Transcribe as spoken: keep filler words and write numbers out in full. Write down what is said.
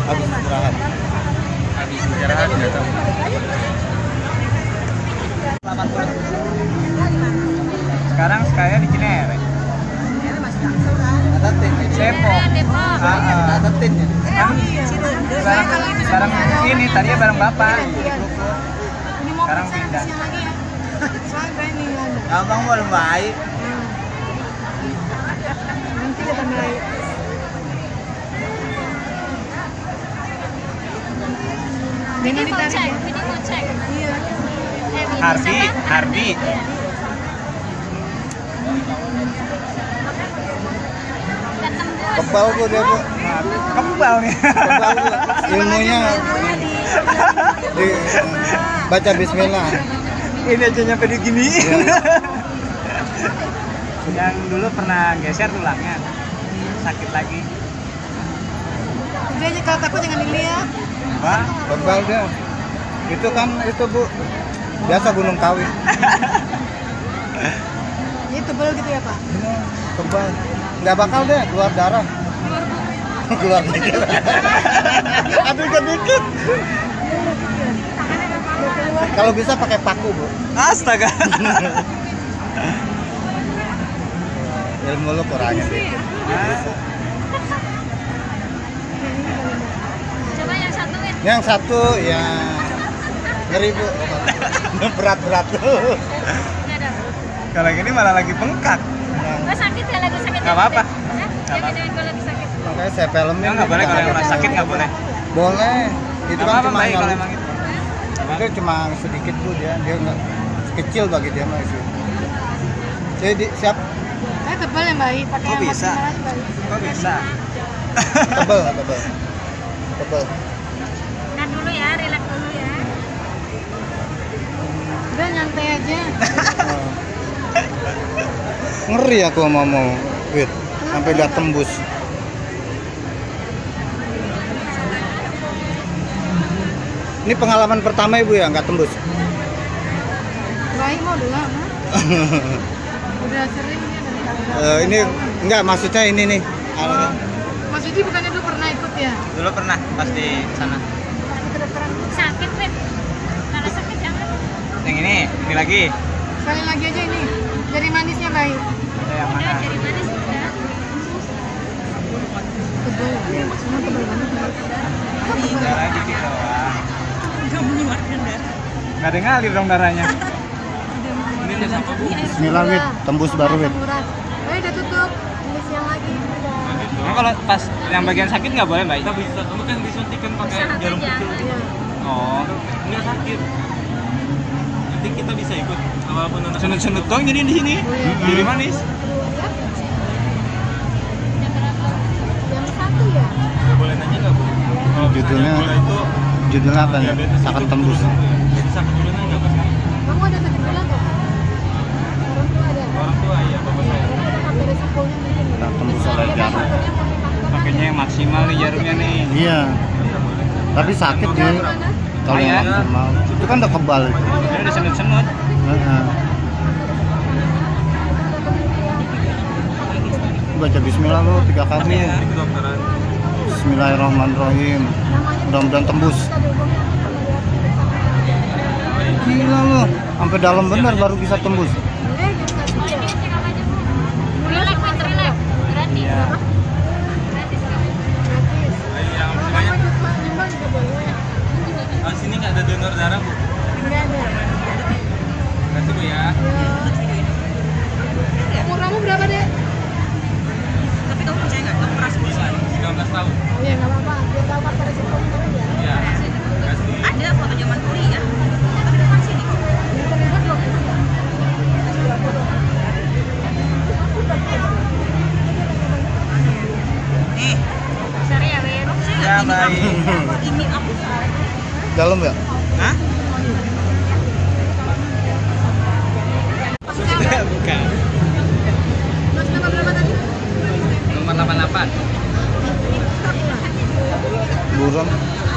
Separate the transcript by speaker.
Speaker 1: Habis istirahat.
Speaker 2: Habis istirahat nggak tahu.
Speaker 3: delapan puluh.
Speaker 2: Sekarang sekaya di Cinere.
Speaker 1: Ada tin.
Speaker 2: Depok. Ah, ah.
Speaker 1: Ada tin.
Speaker 2: Kan barang, barang ini tadinya barang bapak. Sekarang pindah.
Speaker 1: Abang belum baik.
Speaker 3: Nanti kita naik. Ini ditarik.
Speaker 4: Ini mau cek.
Speaker 3: Iya.
Speaker 2: Hardi, Hardi.
Speaker 1: Kebal gua dia bu.
Speaker 2: Kembal nih.
Speaker 1: Kebal gua. Ilmunya di baca Bismillah.
Speaker 2: Ini aja nyampe di gini. Yang dulu pernah geser tulangnya, sakit lagi.
Speaker 3: Dia aja kalau takut jangan dilihat.
Speaker 2: Wah,
Speaker 1: Kebal dia. Itu kan itu bu. Biasa gunung kawi.
Speaker 3: Ini tebel gitu ya Pak?
Speaker 1: Kebal. Nggak bakal deh keluar darah. Keluar dikit. Aduh sedikit. Kalau bisa pakai paku bu.
Speaker 2: astaga.
Speaker 1: Ilmu lu kurangnya dikit.
Speaker 4: Coba yang satu ya.
Speaker 1: Yang satu ya ngeri bu. Berat-berat.
Speaker 4: Nggak ada.
Speaker 2: Kalau gini malah lagi bengkak.
Speaker 4: Oh, sakit ya, lagi sakit.
Speaker 2: Nggak apa-apa.
Speaker 4: Hah?
Speaker 2: Nggak
Speaker 4: Jangan
Speaker 2: apa-apa.
Speaker 4: jangan kalau lagi sakit.
Speaker 1: Makanya saya filmin.
Speaker 2: Ya nggak boleh kalau yang orang sakit nggak boleh.
Speaker 1: Boleh. Itu
Speaker 2: Nggak
Speaker 1: kan
Speaker 2: apa-apa
Speaker 1: cuma
Speaker 2: baik kalau
Speaker 1: nyalu-
Speaker 2: emang itu.
Speaker 1: itu cuma sedikit bu dia. Dia nggak kecil bagi dia mah itu. Saya di, siap
Speaker 3: Saya tebel yang baik. Pakai
Speaker 2: Oh,
Speaker 3: yang
Speaker 2: bisa.
Speaker 3: maksimal aja baik.
Speaker 2: Kok bisa?
Speaker 1: tebel tebel tebel.
Speaker 4: Nah dulu ya, relax dulu ya.
Speaker 3: Udah nyantai aja.
Speaker 1: Ngeri aku sama mau wait sampai lihat tembus. Ini pengalaman pertama ibu ya nggak tembus.
Speaker 3: Baik mau udah lama. Udah sering ya dari tanggal.
Speaker 1: Eh, ini enggak maksudnya ini nih.
Speaker 3: Oh, Mas Yudi bukannya dulu pernah ikut ya?
Speaker 2: Dulu pernah pas di sana.
Speaker 4: Sakit, Wit. Kalau sakit jangan.
Speaker 2: Yang ini, ini lagi.
Speaker 3: Sekali lagi aja ini. Jadi manisnya baik.
Speaker 2: Ada yang
Speaker 4: Udah
Speaker 2: mana?
Speaker 4: jadi manis udah.
Speaker 3: Tebel. Semua tebel banget.
Speaker 2: Darah dikit doang.
Speaker 4: Enggak mengeluarkan darah.
Speaker 2: Nggak ada ngalir dong darahnya. Ini udah sampai bu.
Speaker 1: Bismillah wit tembus baru wit.
Speaker 3: Murah. Eh udah tutup. Ini siang lagi. Udah.
Speaker 2: Nah, kalau pas yang bagian sakit nggak boleh mbak?
Speaker 5: Kita bisa, kamu kan disuntikan pakai
Speaker 4: Usaha
Speaker 5: jarum
Speaker 4: aja.
Speaker 5: kecil.
Speaker 3: Iya.
Speaker 2: Oh,
Speaker 5: Nggak sakit. Nanti kita bisa ikut walaupun anak
Speaker 2: sunut-sunut dong jadi di sini. Jadi manis.
Speaker 4: Jam berapa?
Speaker 3: Jam satu ya?
Speaker 5: boleh nanya nggak bu? Kalau
Speaker 1: Judulnya
Speaker 5: misalnya bola itu
Speaker 1: judulnya apa ya?
Speaker 5: diabetes
Speaker 1: Akan
Speaker 5: itu
Speaker 1: tembus.
Speaker 5: belum, ya. Jadi sakit dulu nggak pas
Speaker 3: Kamu ada sakit gula nggak? Orang tua ada.
Speaker 5: orang tua ya bapak saya.
Speaker 3: Ada faktor resikonya mungkin.
Speaker 1: Tak tembus oleh jarum.
Speaker 3: Faktornya faktor
Speaker 2: Pakainya yang maksimal nih jarumnya nih.
Speaker 1: Iya. Tapi sakit dia kalau yang
Speaker 2: Iya.
Speaker 1: maksimal. Itu kan udah kebal itu.
Speaker 2: Ini udah senut-senut.
Speaker 1: Heeh. Baca Bismillah lo tiga kali.
Speaker 2: Iya.
Speaker 5: Ini kedokteran.
Speaker 1: Bismillahirrahmanirrahim. Mudah-mudahan tembus. Gila lo, sampai dalam benar baru bisa tembus.
Speaker 4: Oh, ini cek apa aja, Bu? Relax, Wit, relax. Gratis.
Speaker 2: Iya.
Speaker 4: Gratis kan?
Speaker 5: Ayo yang banyak. Ah, sini nggak ada donor darah bu?
Speaker 3: Enggak ada.
Speaker 5: Kasih bu ya.
Speaker 3: Umurmu berapa deh?
Speaker 5: Tapi kamu percaya nggak? Kamu keras busan. sembilan belas tahun.
Speaker 3: Oh ya nggak apa-apa. Dia tahu faktor resikonya aja.
Speaker 5: Iya. Kasih.
Speaker 4: Ada foto zaman kuliah. Tapi depan sini kok.
Speaker 3: Yang terlibat loh.
Speaker 4: Nih. Sorry ya, Wit.
Speaker 2: Ya baik.
Speaker 4: Ini aku salah.
Speaker 1: Dalam ya?
Speaker 2: Hah? Bukan.
Speaker 3: Mas nama berapa tadi?
Speaker 2: Nomor delapan puluh delapan.
Speaker 1: Buron.